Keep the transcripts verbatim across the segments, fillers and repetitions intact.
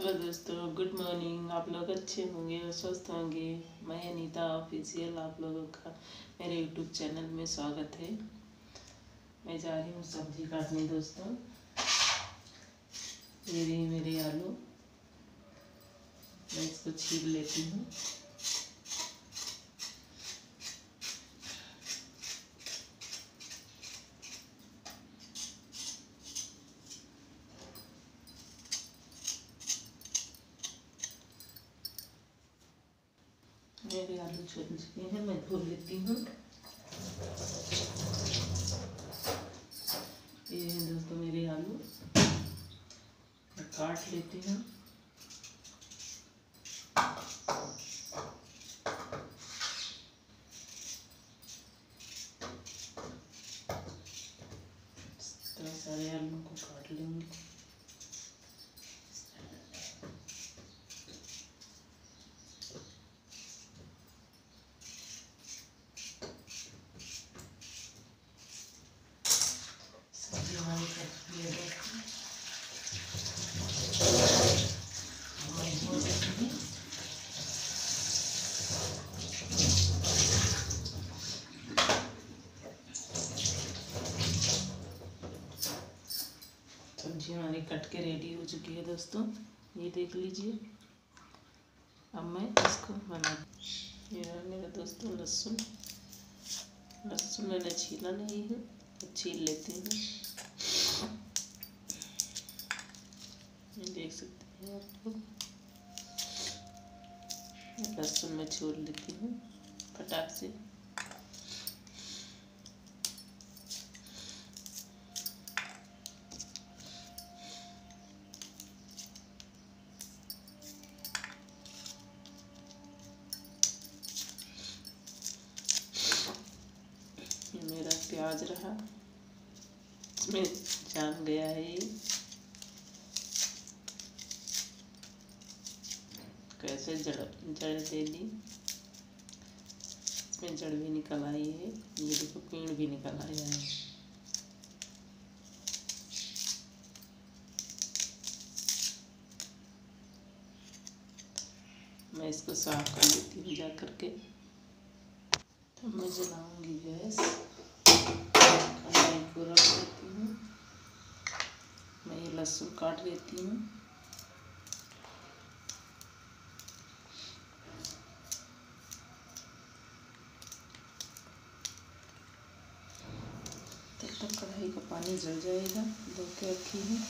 Hello दोस्तों, good morning. आप लोग अच्छे होंगे और स्वस्थ होंगे। मैं अनीता ऑफिशियल आप लोगों का मेरे यूट्यूब चैनल में स्वागत है। मैं जा रही हूँ सब्जी काटने दोस्तों। ये रही मेरे आलू, मैं इसको छील लेती हूँ। मेरे आलू छोड़ चुके हैं, मैं धो लेती हूँ। ये है दोस्तों मेरे आलू, मैं काट लेती हूँ। इतना सारे आलू को काट लूँगी। सब्जी हमारी कट के रेडी हो चुकी है दोस्तों, ये देख लीजिए। अब मैं इसको बना, ये रहा मेरा दोस्तों लहसुन। लहसुन मैंने छीला नहीं है, तो छील लेती हूँ। ये देख सकते हैं आप लोग, लहसुन मैं छोड़ लेती हूँ फटाक से। मेरा प्याज रहा, इसमें जान गया है ये कैसे जड़ जड़ दे दी। इसमें जड़ भी निकल आई है, ये देखो पेड़ भी निकल आया है। मैं इसको साफ कर लेती हूँ जा करके। तो मैं जलाऊंगी गैस, कढ़ाई को रख देती हूँ। मैं ये लहसुन काट लेती हूँ। तब तक कढ़ाई का पानी जल जाएगा, धो के रखी है।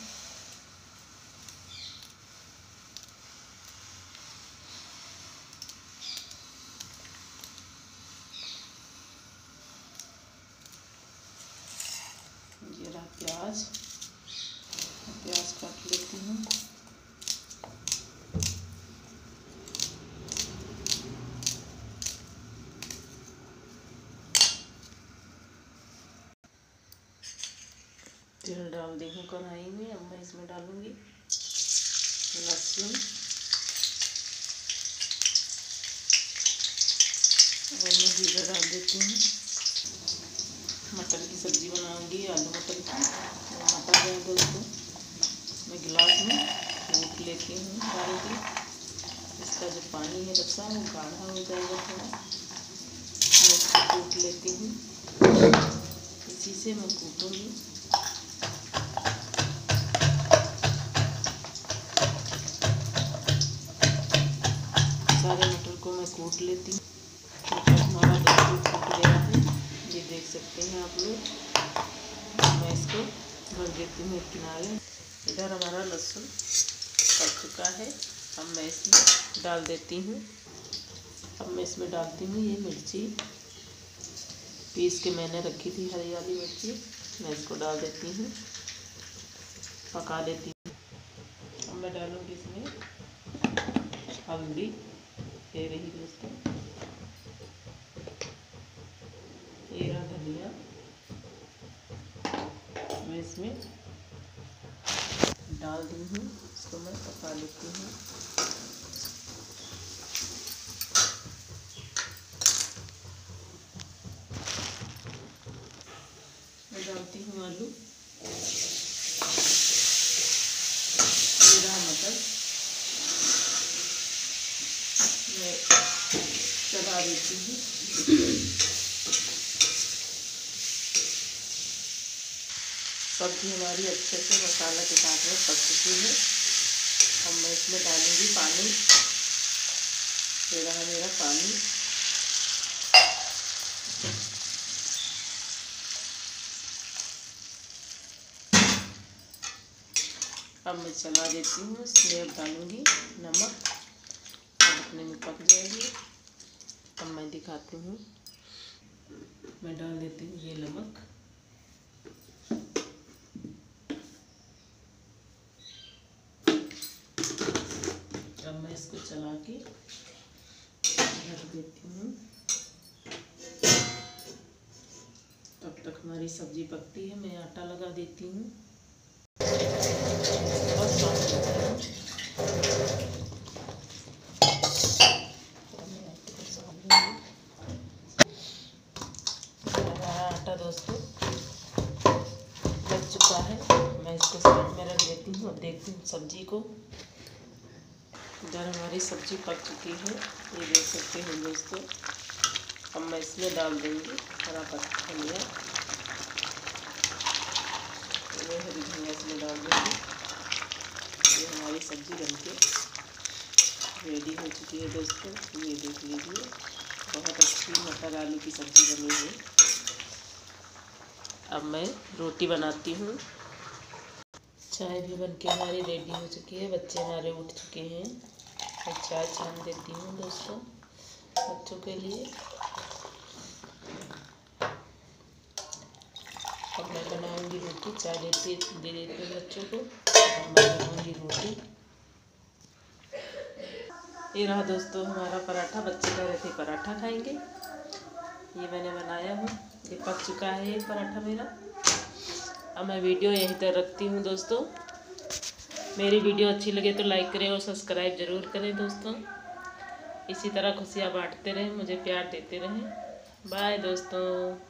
ये रहा प्याज, प्याज काट लेती हूँ। तेल डाल दी हूँ कढ़ाई में। अब मैं इसमें डालूंगी लहसुन और मैं जीरा डाल देती हूँ। मटर की सब्ज़ी बनाऊंगी, आलू मटर की। मटर है दोस्तों, मैं गिलास में कूट लेती हूँ डाल के। इसका जो पानी है रसा वो गाढ़ा हो जाएगा थोड़ा, मैं इसको कूट लेती हूँ। इसी से मैं कूटूँगी। सारे मटर को मैं कूट लेती हूँ। मटर हमारा दोस्तों कूट गया है, ये देख सकते हैं आप लोग। मैं इसको रख देती हूँ किनारे। इधर हमारा लहसुन पक चुका है। अब मैं इसमें डाल देती हूँ। अब मैं इसमें डालती हूँ ये मिर्ची, पीस के मैंने रखी थी हरी वाली मिर्ची, मैं इसको डाल देती हूँ, पका लेती हूँ। अब मैं डालूँगी इसमें हल्दी, ये रही दोस्तों। ये रहा धनिया, मैं इसमें डाल दी हूँ। इसको मैं पका लेती हूँ। मैं डालती हूँ आलू, ये रहा मटर, चला देती हूँ। सब्जी हमारी अच्छे से मसाला के साथ में पक चुकी है। अब मैं इसमें डालूंगी पानी। ये रहा मेरा पानी। अब मैं चला देती हूँ। इसमें अब डालूंगी नमक। अब अपने में पक जाएगी। अब मैं दिखाती हूँ। मैं डाल देती हूँ ये नमक। अब मैं इसको चला के ढक देती हूँ। तब तक हमारी सब्जी पकती है। मैं आटा लगा देती हूँ और पानी देती हूँ। आटा दोस्तों लग चुका है। मैं इसको साइड में रख देती हूँ। अब देखती हूँ सब्जी को। इधर हमारी सब्जी पक चुकी है, ये देख सकते हैं दोस्तों। अब मैं इसमें डाल दूँगी हरा पत्ता धनिया। ये हरी धनिया इसमें डाल दूँगी। ये हमारी सब्जी बनके रेडी हो चुकी है दोस्तों। ये देख लीजिए, बहुत अच्छी मटर आलू की सब्ज़ी बनी है। अब मैं रोटी बनाती हूँ। चाय भी बनके हमारी रेडी हो चुकी है। बच्चे हमारे उठ चुके हैं। मैं चाय छान देती हूँ दोस्तों बच्चों के लिए। अब मैं बनाऊँगी रोटी। चाय देती दे देती हूँ बच्चों को। अब मैं बनाऊँगी रोटी। ये रहा दोस्तों हमारा पराठा। बच्चे कह रहे थे पराठा खाएंगे, ये मैंने बनाया हूँ। ये पक चुका है ये पराठा मेरा। अब मैं वीडियो यहीं तक रखती हूँ दोस्तों। मेरी वीडियो अच्छी लगे तो लाइक करें और सब्सक्राइब ज़रूर करें दोस्तों। इसी तरह खुशियाँ बांटते रहें, मुझे प्यार देते रहें। बाय दोस्तों।